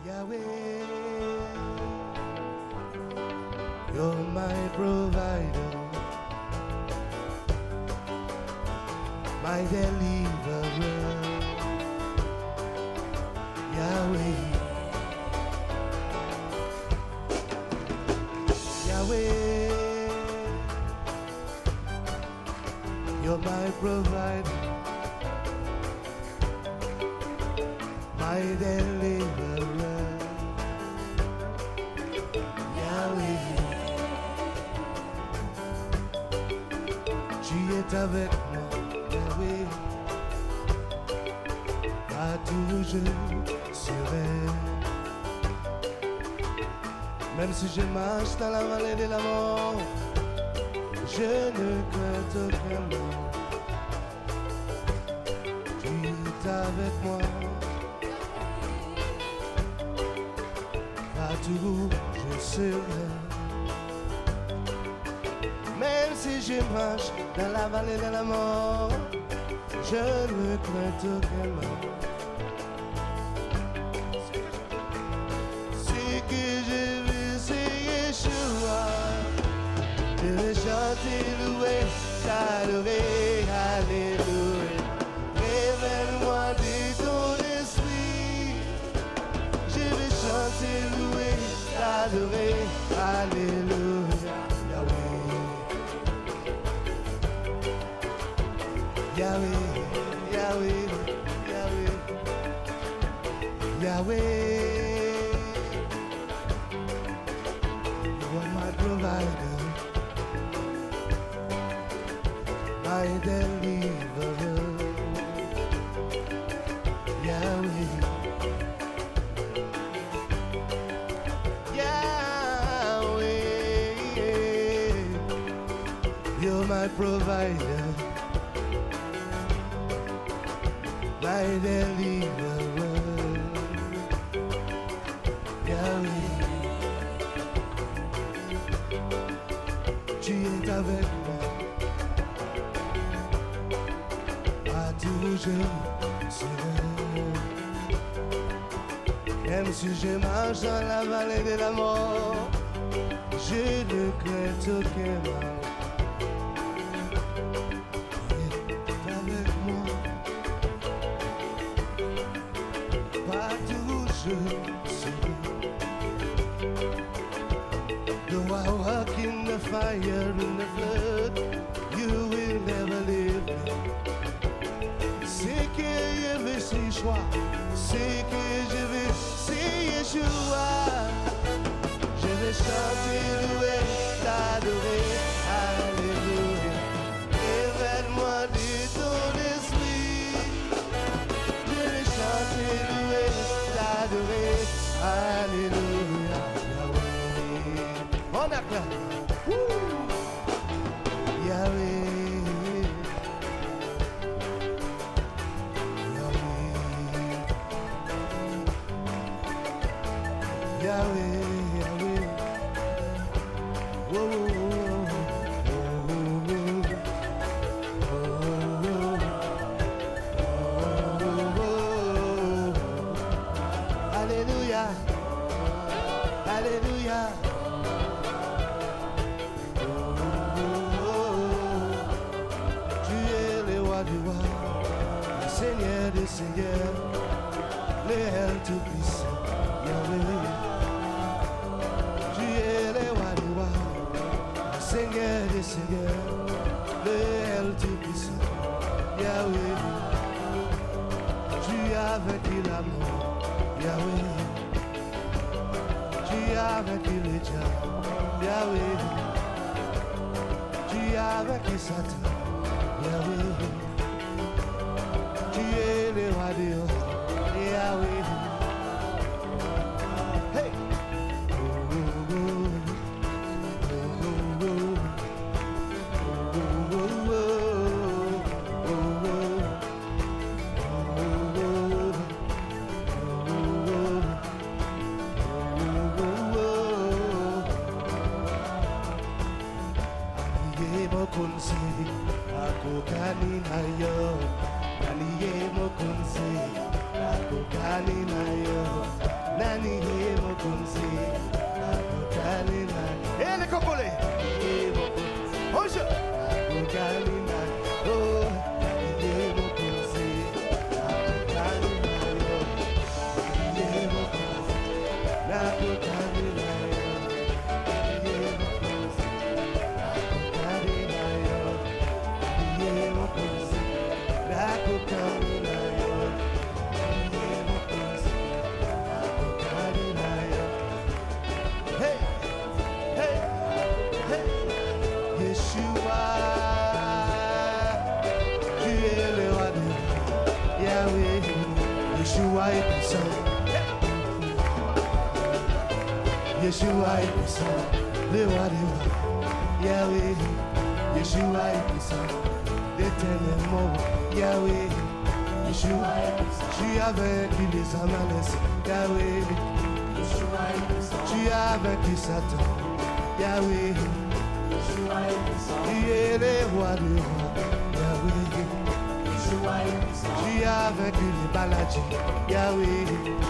Yahweh, you're my provider, my deliverer. Yahweh, Yahweh, you're my provider, my deliverer. Yahweh, tu es avec moi. Yahweh, partout je serai. Même si je marche dans la vallée de la mort, je ne crains aucun mal. Tu es avec moi. Partout je serai. Même si je marche dans la vallée de la mort, je ne crains aucun mal. Ce que je veux, c'est Yeshua. Je vais chanter, louer, t'adorer, alléluia. Révèle-moi de ton esprit. Je vais chanter, louer, t'adorer, alléluia. Yahweh, Yahweh, Yahweh, Yahweh, you are my provider, my deliverer. Yahweh, Yahweh, you're my provider, my deliverer. Yahweh, tu es avec moi, partout je serai. Même si je marche dans la vallée de la mort, je ne crains aucun mal. Though I walk in the fire, in the flood, you will never leave me. C'est que je veux, c'est choix. C'est que je veux, c'est Yeshua. Je vais chanter, louer, t'adorer, alléluia. Révèle-moi de ton esprit. Je vais chanter, louer, t'adorer, alléluia. On acclame. Yahweh, Yahweh, Yahweh, Yahweh. Whoa, Alléluia, Alléluia. Seigneur des seigneurs, le El Tout-Puissant, Yahweh. Tu es le roi des rois, le Seigneur des seigneurs, le El Tout-Puissant, Yahweh. Tu as vaincu la mort, Yahweh. Tu as vaincu le diable, Yahweh. Tu as vaincu Satan, Yahweh. Tu es le roi des rois, Yahweh. Hey! Nani Mokunzi, Apokalina. Et les Congolais. Bonjour. Apokalina. Oh, Nani Mokunzi, Apokalina. Nani Mokunzi, Apokalina. Yeshua est puissant. Yeshua est puissant. Le roi des rois. Yahweh. Yeshua est puissant. L'éternel mort. Yahweh. Yeshua est puissant. Tu as vaincu les Amaleks. Yahweh. Yeshua est puissant. Tu as vaincu Satan. Yahweh. Yeshua est puissant. Tu es le roi des rois. Yahweh. Tu as vaincu les maladies, Yahweh.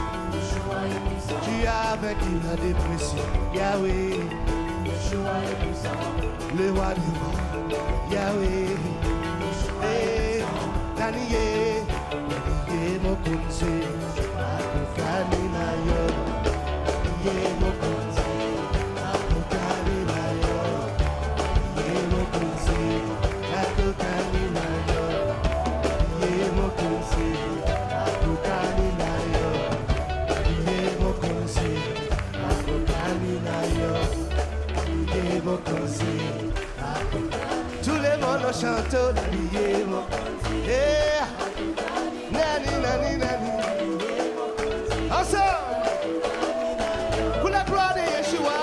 Tu as vaincu la dépression, Yahweh. Le roi du roi, Yahweh. Naniye, Naniye Mokunzi, Apokalina yo. Naniye Mokunzi, Apokalina yo. Naniye Mokunzi, Apokalina yo. Mokunzi, Apokalina yo. Mokunzi, Apokalina yo. Mokunzi, tout le monde chante Naniye Mokunzi. Yeah. Nani, nani, nani. Ensemble, pour la gloire de Yeshua.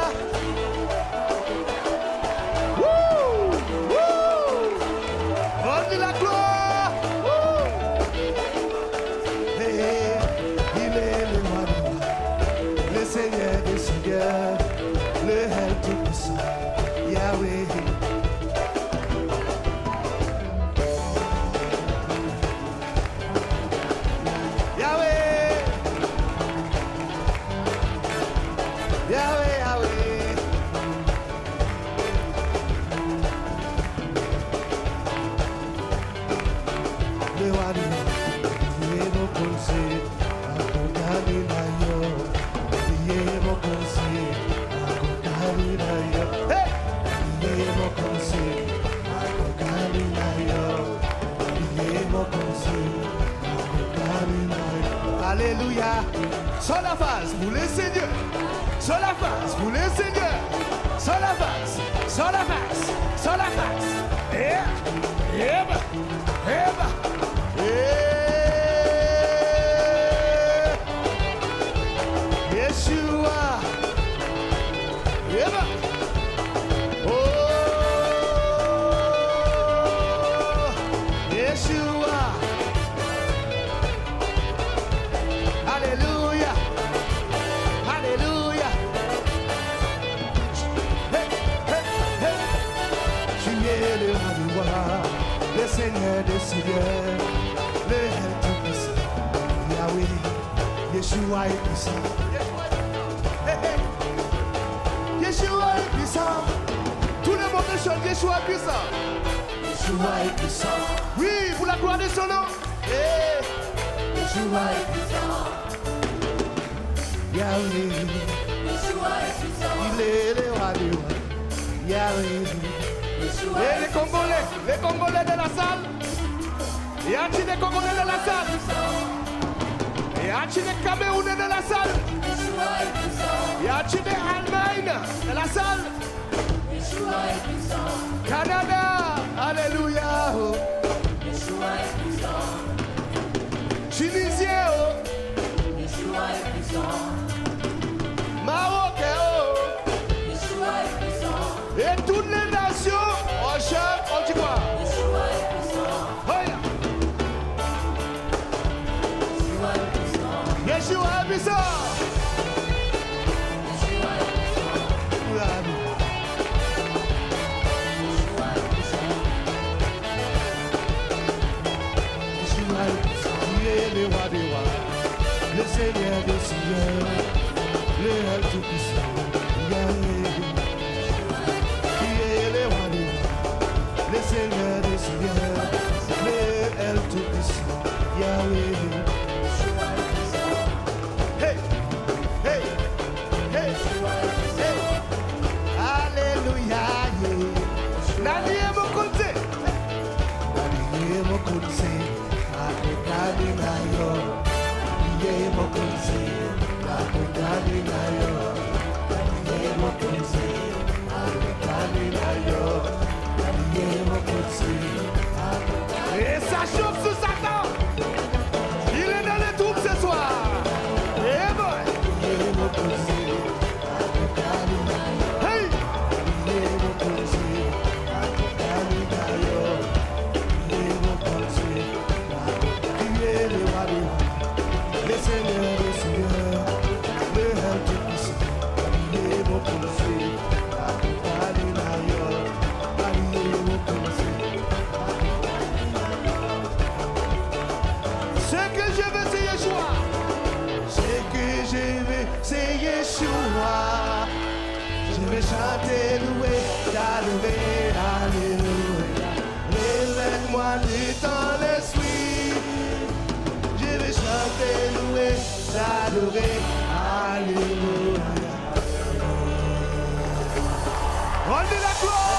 Woo! Woo! Rendez la gloire. Le Seigneur des Seigneurs, le Hel Tout-Puissant, Yahweh. Yahweh. Yahweh, Yahweh. Le roi du roi, il est mon conseil, Apokalina yo. Alléluia. Sur la face pour les seigneurs. Sur la face pour les seigneurs. Sur la face. Sur la face. Sur la face. Yeah. Yeah. Yeah. Yeshua. Yeah. Oh. Yeshua. Alléluia. Alléluia. Hey, hey, hey. Tu es le roi du roi, le Seigneur des seigneurs, le Hel Tout-Puissant, Yahweh. Yeshua est puissant. Hey, hey. Yeshua est puissant. Tout le monde chante Yeshua est puissant. Yeshua est puissant. Oui, pour la gloire de son nom. Hey. Yeshua est puissant. Yahweh. Yeshua est puissant. Il est le roi du roi. Yahweh. Et les Congolais de la salle. Y a-t-il des Congolais de la salle? Y a-t-il des Camerounais de la salle? Y a-t-il des Allemagne de la salle? Canada, alléluia. Tunisien, Maroc, et toutes les nations, on chante, on dit quoi? Yeshua est puissant. Il est le roi des rois. le Seigneur des Seigneurs, le Tout-Puissant, Yahweh. Qui est le roi des rois, le Seigneur des Seigneurs, le Tout-Puissant, Yahweh. Hey, hey, hey, hey. Alléluia. Nani est mon côté? Nani est mon côté? Nani nayo. Nani est mon côté? Nani nayo. Nani est mon côté? Nani nayo. Nani est mon côté? Et ça chauffe sous Satan. Il est dans les troupes ce soir. Et boy. Nani est mon côté? Hey. Nani est mon côté? Le Seigneur des Seigneurs, le Tout-Puissant, il est mon conseil. Ce que je veux, c'est Yeshua. Ce que je veux, c'est Yeshua. Je vais chanter, louer, t'adorer, alléluia. Révèle-moi de ton esprit. Je vais chanter, louer, t'adorer, alléluia. Rendez la gloire.